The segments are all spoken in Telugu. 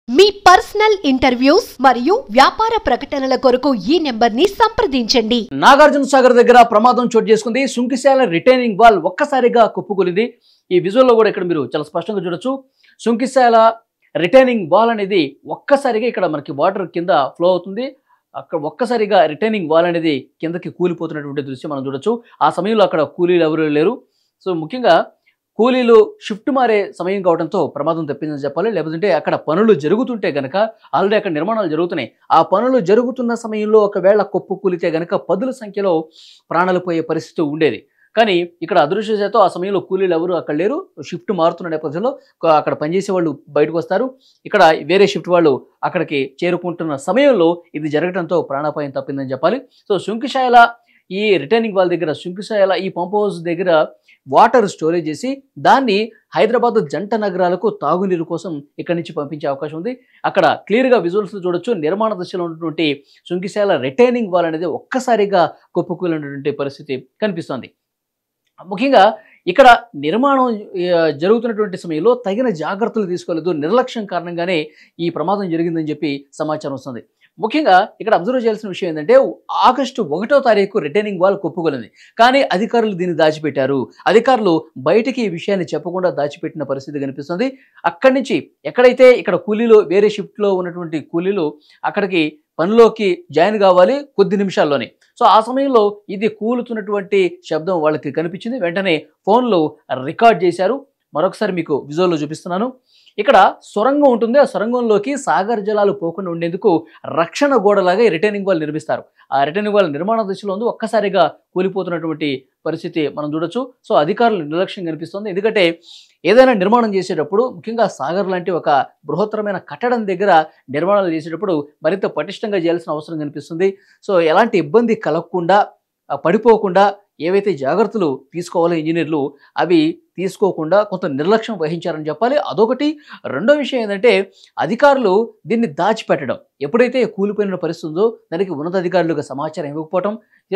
మీ పర్సనల్ ఇంటర్వ్యూస్ మరియు వ్యాపార ప్రకటనల కొరకు ఈ నెంబర్ని సంప్రదించండి. నాగార్జున సాగర్ దగ్గర ప్రమాదం చోటు చేసుకుంది. సుంకిశాల రిటైనింగ్ వాల్ ఒక్కసారిగా కుప్పకూలింది. ఈ విజువల్లో కూడా ఇక్కడ మీరు చాలా స్పష్టంగా చూడొచ్చు. సుంకిశాల రిటైనింగ్ వాల్ అనేది ఒక్కసారిగా ఇక్కడ మనకి వాటర్ కింద ఫ్లో అవుతుంది. అక్కడ ఒక్కసారిగా రిటైనింగ్ వాల్ అనేది కిందకి కూలిపోతున్నటువంటి దృశ్యం మనం చూడొచ్చు. ఆ సమయంలో అక్కడ కూలీలు ఎవరు లేరు. సో ముఖ్యంగా కూలీలు షిఫ్ట్ మారే సమయం కావడంతో ప్రమాదం తప్పిందని చెప్పాలి. లేకపోతే అక్కడ పనులు జరుగుతుంటే గనక ఆల్రెడీ అక్కడ నిర్మాణాలు జరుగుతున్నాయి. ఆ పనులు జరుగుతున్న సమయంలో ఒకవేళ కుప్ప కూలితే గనక పదుల సంఖ్యలో ప్రాణాలు పోయే పరిస్థితి ఉండేది. కానీ ఇక్కడ అదృష్టవశాత్తు ఆ సమయంలో కూలీలు ఎవరు అక్కడ లేరు. షిఫ్ట్ మారుతున్న నేపథ్యంలో అక్కడ పనిచేసే వాళ్ళు బయటకు వస్తారు. ఇక్కడ వేరే షిఫ్ట్ వాళ్ళు అక్కడికి చేరుకుంటున్న సమయంలో ఇది జరగడంతో ప్రాణాపాయం తప్పిందని చెప్పాలి. సో సుంకిశాల ఈ రిటైనింగ్ వాల్ దగ్గర, సుంకిశాల ఈ పంప్ హౌస్ దగ్గర వాటర్ స్టోరేజ్ చేసి దాన్ని హైదరాబాద్ జంట నగరాలకు తాగునీరు కోసం ఇక్కడి నుంచి పంపించే అవకాశం ఉంది. అక్కడ క్లియర్గా విజువల్స్ చూడొచ్చు. నిర్మాణ దశలో ఉన్నటువంటి సుంకిశాల రిటైనింగ్ వాల్ అనేది ఒక్కసారిగా కుప్పకూలినటువంటి పరిస్థితి కనిపిస్తోంది. ముఖ్యంగా ఇక్కడ నిర్మాణం జరుగుతున్నటువంటి సమయంలో తగిన జాగ్రత్తలు తీసుకోలేదు. నిర్లక్ష్యం కారణంగానే ఈ ప్రమాదం జరిగిందని చెప్పి సమాచారం వస్తుంది. ముఖ్యంగా ఇక్కడ అబ్జర్వ్ చేయాల్సిన విషయం ఏంటంటే ఆగస్టు 1వ తారీఖు రిటైనింగ్ వాల్ కుప్పకూలింది. కానీ అధికారులు దీన్ని దాచిపెట్టారు. అధికారులు బయటికి ఈ విషయాన్ని చెప్పకుండా దాచిపెట్టిన పరిస్థితి కనిపిస్తుంది. అక్కడి నుంచి ఎక్కడైతే ఇక్కడ కూలీలు వేరే షిఫ్ట్లో ఉన్నటువంటి కూలీలు అక్కడికి పనిలోకి జాయిన్ కావాలి కొద్ది నిమిషాల్లోనే. సో ఆ సమయంలో ఇది కూలుతున్నటువంటి శబ్దం వాళ్ళకి కనిపించింది. వెంటనే ఫోన్లో రికార్డ్ చేశారు. మరొకసారి మీకు విజువల్లో చూపిస్తున్నాను. ఇక్కడ సొరంగం ఉంటుంది. ఆ సొరంగంలోకి సాగర్ జలాలు పోకుండా ఉండేందుకు రక్షణ గోడలాగా ఈ రిటైనింగ్ వాల్ నిర్మిస్తారు. ఆ రిటైనింగ్ వాల్ నిర్మాణ దశలో ఉంది. ఒక్కసారిగా కూలిపోతున్నటువంటి పరిస్థితి మనం చూడొచ్చు. సో అధికారులు నిర్లక్ష్యం కనిపిస్తుంది. ఎందుకంటే ఏదైనా నిర్మాణం చేసేటప్పుడు ముఖ్యంగా సాగర్ లాంటి ఒక బృహత్తరమైన కట్టడం దగ్గర నిర్మాణాలు చేసేటప్పుడు మరింత పటిష్టంగా చేయాల్సిన అవసరం కనిపిస్తుంది. సో ఎలాంటి ఇబ్బంది కలగకుండా పడిపోకుండా ఏవైతే జాగ్రత్తలు తీసుకోవాలో ఇంజనీర్లు అవి తీసుకోకుండా కొంత నిర్లక్ష్యం వహించారని చెప్పాలి. అదొకటి. రెండో విషయం ఏంటంటే అధికారులు దీన్ని దాచిపెట్టడం. ఎప్పుడైతే కూలిపోయిన పరిస్థితి ఉందో దానికి ఉన్నతాధికారులుగా సమాచారం ఇవ్వకపోవటం,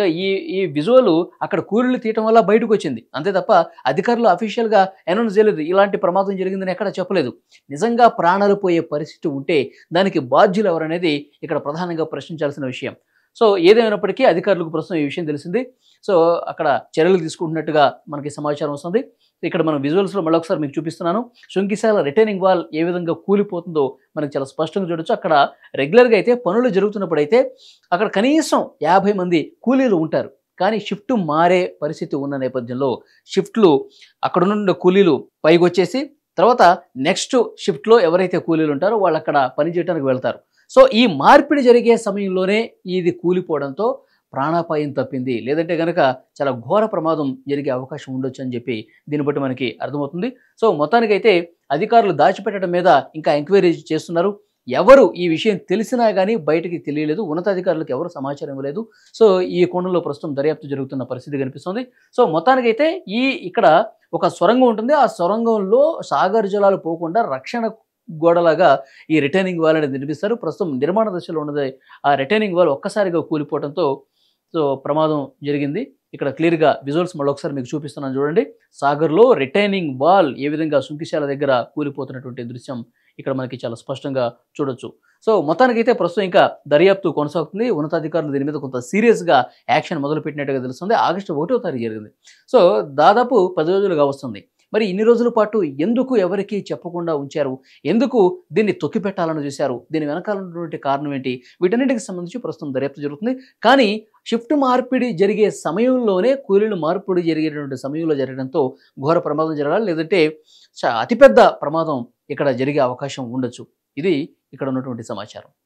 ఈ విజువల్ అక్కడ కూలీలు తీయటం వల్ల బయటకు వచ్చింది. అంతే తప్ప అధికారులు అఫీషియల్గా అనౌన్స్ చేయలేదు. ఇలాంటి ప్రమాదం జరిగిందని ఎక్కడ చెప్పలేదు. నిజంగా ప్రాణాలు పోయే పరిస్థితి ఉంటే దానికి బాధ్యులు ఎవరనేది ఇక్కడ ప్రధానంగా ప్రశ్నించాల్సిన విషయం. సో ఏదేమైనప్పటికీ అధికారులకు ప్రస్తుతం ఈ విషయం తెలిసింది. సో అక్కడ చర్యలు తీసుకుంటున్నట్టుగా మనకి సమాచారం వస్తుంది. ఇక్కడ మనం విజువల్స్లో మళ్ళొకసారి మీకు చూపిస్తున్నాను. సుంకిశాల రిటైనింగ్ వాల్ ఏ విధంగా కూలిపోతుందో మనకి చాలా స్పష్టంగా చూడొచ్చు. అక్కడ రెగ్యులర్గా అయితే పనులు జరుగుతున్నప్పుడు అయితే అక్కడ కనీసం 50 మంది కూలీలు ఉంటారు. కానీ షిఫ్ట్ మారే పరిస్థితి ఉన్న నేపథ్యంలో షిఫ్ట్లు అక్కడ నుండి కూలీలు పైకి వచ్చేసి తర్వాత నెక్స్ట్ షిఫ్ట్లో ఎవరైతే కూలీలు ఉంటారో వాళ్ళు అక్కడ పనిచేయడానికి వెళ్తారు. సో ఈ మార్పిడి జరిగే సమయంలోనే ఇది కూలిపోవడంతో ప్రాణాపాయం తప్పింది. లేదంటే కనుక చాలా ఘోర ప్రమాదం జరిగే అవకాశం ఉండొచ్చు అని చెప్పి దీన్ని బట్టి మనకి అర్థమవుతుంది. సో మొత్తానికైతే అధికారులు దాచిపెట్టడం మీద ఇంకా ఎంక్వైరీ చేస్తున్నారు. ఎవరు ఈ విషయం తెలిసినా కానీ బయటికి తెలియలేదు. ఉన్నతాధికారులకు ఎవరు సమాచారం ఇవ్వలేదు. సో ఈ కోణంలో ప్రస్తుతం దర్యాప్తు జరుగుతున్న పరిస్థితి కనిపిస్తుంది. సో మొత్తానికైతే ఇక్కడ ఒక సొరంగం ఉంటుంది. ఆ సొరంగంలో సాగర్ జలాలు పోకుండా రక్షణ గోడలాగా ఈ రిటైనింగ్ వాల్ అనేది నిర్మిస్తారు. ప్రస్తుతం నిర్మాణ దశలో ఉన్నది ఆ రిటైనింగ్ వాల్ ఒక్కసారిగా కూలిపోవడంతో సో ప్రమాదం జరిగింది. ఇక్కడ క్లియర్గా విజువల్స్ మళ్ళొకసారి మీకు చూపిస్తున్నాను చూడండి. సాగర్లో రిటైనింగ్ వాల్ ఏ విధంగా సుంకిశాల దగ్గర కూలిపోతున్నటువంటి దృశ్యం ఇక్కడ మనకి చాలా స్పష్టంగా చూడొచ్చు. సో మొత్తానికైతే ప్రస్తుతం ఇంకా దర్యాప్తు కొనసాగుతుంది. ఉన్నతాధికారులు దీని మీద కొంత సీరియస్గా యాక్షన్ మొదలుపెట్టినట్టుగా తెలుస్తుంది. ఆగస్టు 1వ తారీఖు జరిగింది. సో దాదాపు 10 రోజులుగా వస్తుంది. మరి ఇన్ని రోజుల పాటు ఎందుకు ఎవరికి చెప్పకుండా ఉంచారు? ఎందుకు దీన్ని తొక్కిపెట్టాలని చూశారు? దీని వెనకాల ఉన్నటువంటి కారణం ఏంటి? వీటన్నిటికి సంబంధించి ప్రస్తుతం దర్యాప్తు జరుగుతుంది. కానీ షిఫ్ట్ మార్పిడి జరిగే సమయంలోనే కూలీలు మార్పిడి జరిగేటువంటి సమయంలో జరగడంతో ఘోర ప్రమాదం జరగాలి. లేదంటే అతిపెద్ద ప్రమాదం ఇక్కడ జరిగే అవకాశం ఉండొచ్చు. ఇది ఇక్కడ ఉన్నటువంటి సమాచారం.